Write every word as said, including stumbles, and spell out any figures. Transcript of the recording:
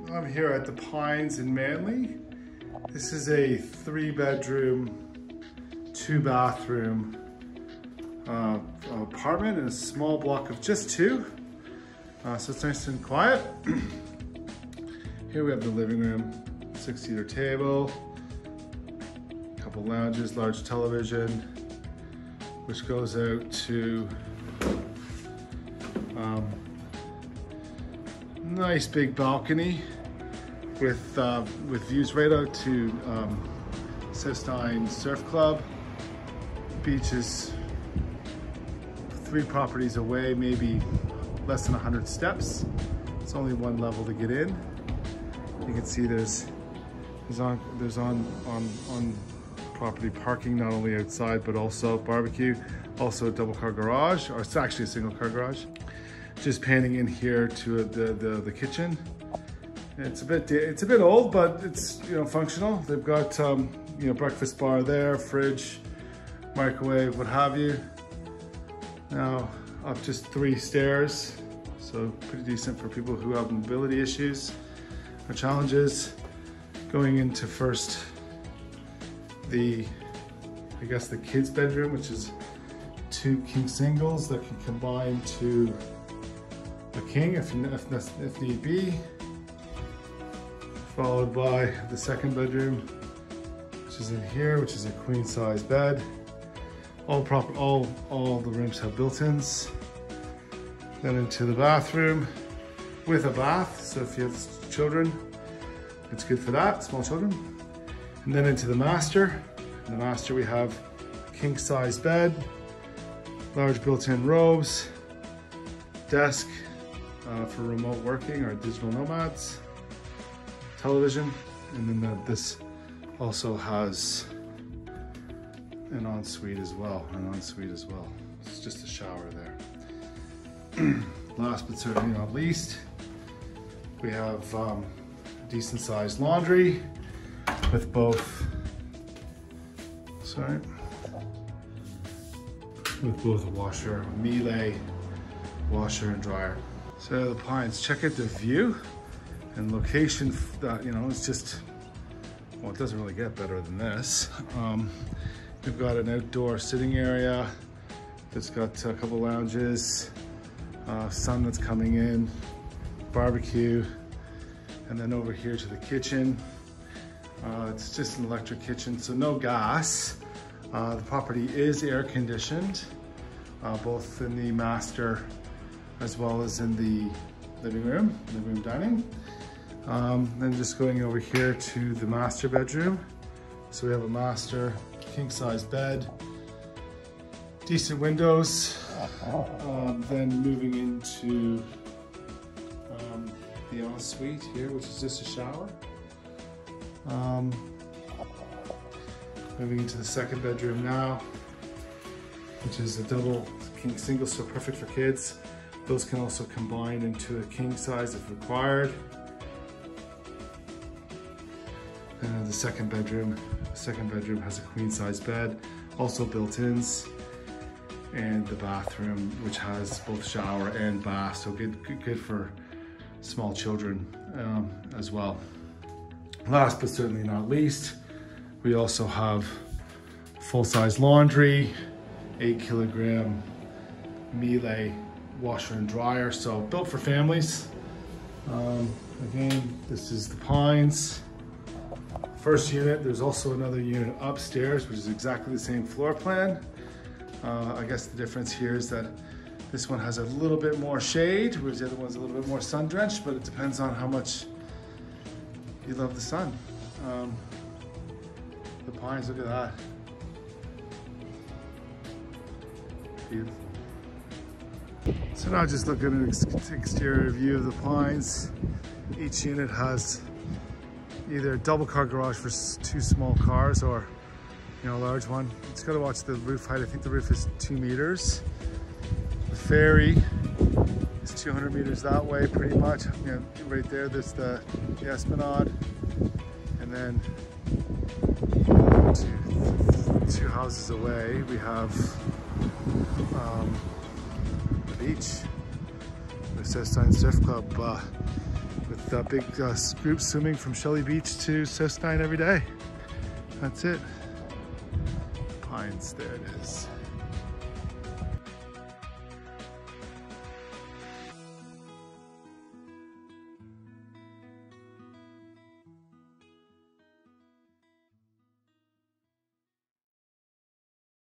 I'm here at the Pines in Manly. This is a three bedroom, two bathroom uh, apartment in a small block of just two. Uh, so it's nice and quiet. Here we have the living room, six seater table, a couple lounges, large television, which goes out to um, nice big balcony with uh, with views right out to um, South Steyne Surf Club. Beach is three properties away, maybe less than one hundred steps. It's only one level to get in. You can see there's there's on there's on on on property parking, not only outside but also barbecue, also a double car garage, or it's actually a single car garage. Just panning in here to the the, the kitchen. It's a bit it's a bit old, but it's you know functional. They've got um, you know breakfast bar there, fridge, microwave, what have you. Now up just three stairs, so pretty decent for people who have mobility issues or challenges. Going into first the I guess the kids' bedroom, which is two king singles that can combine to a king if if, if need be. Followed by the second bedroom, which is in here, which is a queen size bed. All proper, all, all the rooms have built-ins. Then into the bathroom with a bath. So if you have children, it's good for that, small children. And then into the master. In the master we have a king size bed, large built-in robes, desk uh, for remote working or digital nomads, television, and then the, this also has an ensuite as well, an ensuite as well. It's just a shower there. Last but certainly not least, we have um, decent sized laundry with both, sorry, with both a washer, Miele washer and dryer. So the Pines, check out the view and location. That you know, it's just, well, it doesn't really get better than this. Um, we've got an outdoor sitting area that's got a couple lounges, uh, sun that's coming in, barbecue, and then over here to the kitchen. Uh, it's just an electric kitchen, so no gas. Uh, the property is air conditioned, uh, both in the master as well as in the living room, living room dining. Um, then just going over here to the master bedroom. So we have a master king size bed, decent windows. Um, then moving into um, the ensuite here, which is just a shower. Um, moving into the second bedroom now, which is a double king single, so perfect for kids. Those can also combine into a king size if required. And then the second bedroom, the second bedroom has a queen size bed, also built-ins, and the bathroom, which has both shower and bath, so good, good, good for small children um, as well. Last but certainly not least, we also have full-size laundry, eight kilogram Miele washer and dryer, so built for families. Um, again, this is the Pines. First unit, there's also another unit upstairs, which is exactly the same floor plan. Uh, I guess the difference here is that this one has a little bit more shade, whereas the other one's a little bit more sun drenched, but it depends on how much you love the sun. Um, the Pines, look at that. Beautiful. So now just look at an ex exterior view of the Pines. Each unit has either a double car garage for two small cars or you know a large one. It's got to watch the roof height. I think the roof is two meters. The ferry is two hundred meters that way, pretty much. You know, right there, there's the, the Esplanade, and then two, two houses away we have um, the beach, the South Steyne Surf Club, uh, with with uh, big uh, groups swimming from Shelly Beach to South Steyne every day. That's it. Pines, there it is.